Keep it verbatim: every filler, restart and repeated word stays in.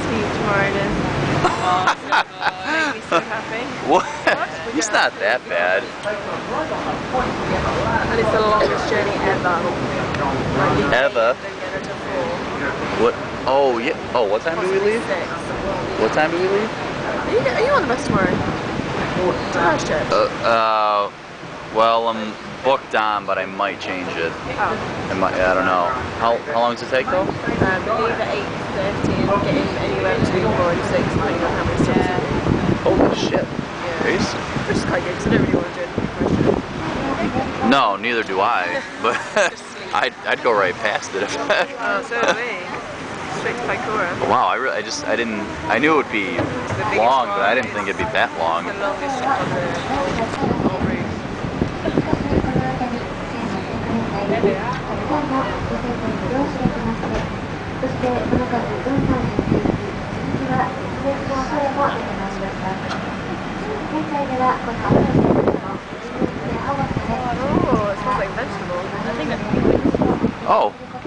see you tomorrow then. Oh, so make me so happy. What? He's not that bad. And it's the longest journey ever. Like, Ever? then get her to four. What? Oh, yeah. Oh, what time do we leave? Six. What time do we leave? Are you, are you on the bus tomorrow? To Christchurch? Uh, uh, well, I'm booked on, but I might change it. Oh. I might, I don't know. How, how long does it take though? Um, leave at eight thirty and get in anywhere between four and six, depending on how many stops Yeah. you do. Holy shit. Yeah. Crazy. Which is quite good, because I don't really want to do anything for Christchurch. No, neither do I. But I'd, I'd go right past it. Oh, so do we. Straight to Kaikoura. Wow, I really, I just, I didn't, I knew it would be long, but I didn't think it'd be that long. The longest trip on the whole route. Oh, it smells like vegetables. I think that's Oh.